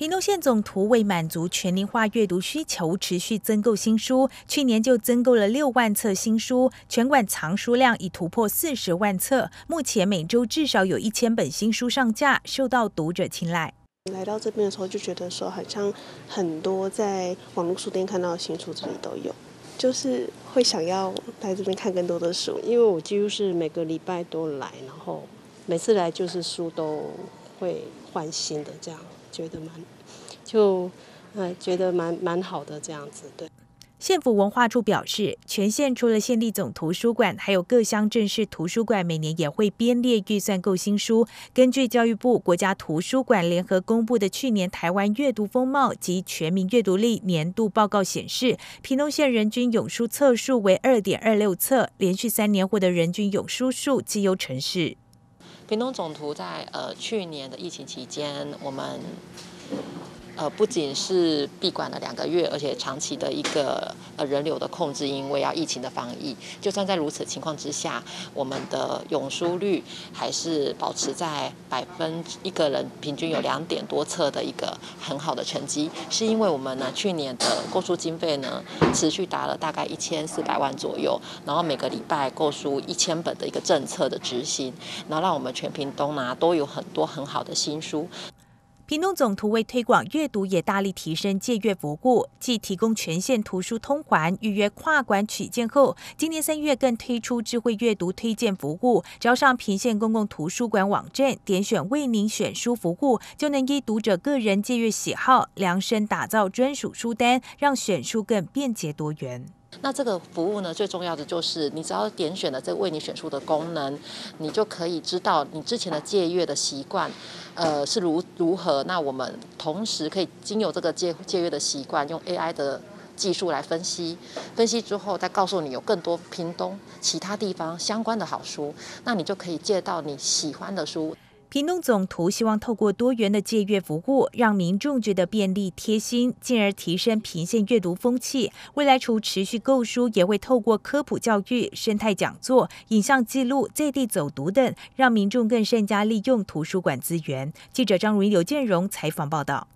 屏东县总图为满足全龄化阅读需求，持续增购新书。去年就增购了6万册新书，全馆藏书量已突破40万册。目前每周至少有1000本新书上架，受到读者青睐。 来到这边的时候，就觉得说，好像很多在网络书店看到的新书这里都有，就是会想要来这边看更多的书。 因为我几乎是每个礼拜都来，然后每次来就是书都会换新的，这样觉得蛮好的这样子，对。 县府文化处表示，全县除了县立总图书馆，还有各乡镇市图书馆每年也会编列预算购新书。根据教育部国家图书馆联合公布的去年台湾阅读风貌及全民阅读力年度报告显示，屏东县人均涌书册数为2.26册，连续3年获得人均涌书数绩优城市。 屏东总图在去年的疫情期间，我们不仅是闭馆了2个月，而且长期的一个人流的控制，因为要疫情的防疫。就算在如此情况之下，我们的涌书率还是保持在一个人平均有2点多册的一个很好的成绩。是因为我们呢去年的购书经费呢持续达了大概1400万左右，然后每个礼拜购书1000本的一个政策的执行，然后让我们全屏东呢都有很多很好的新书。 屏东总图为推广阅读，也大力提升借阅服务，既提供全县图书通还、预约跨馆取件后，今年3月更推出智慧阅读推荐服务，只要上屏县公共图书馆网站，点选为您选书服务，就能依读者个人借阅喜好量身打造专属书单，让选书更便捷多元。 那这个服务呢，最重要的就是你只要点选了这为你选书的功能，你就可以知道你之前的借阅的习惯，是如何。那我们同时可以经由这个借阅的习惯，用 AI 的技术来分析之后，再告诉你有更多屏东其他地方相关的好书，那你就可以借到你喜欢的书。 屏东总图希望透过多元的借阅服务，让民众觉得便利贴心，进而提升屏县阅读风气。未来除持续购书，也会透过科普教育、生态讲座、影像记录、在地走读等，让民众更善加利用图书馆资源。记者张如英、刘建荣采访报道。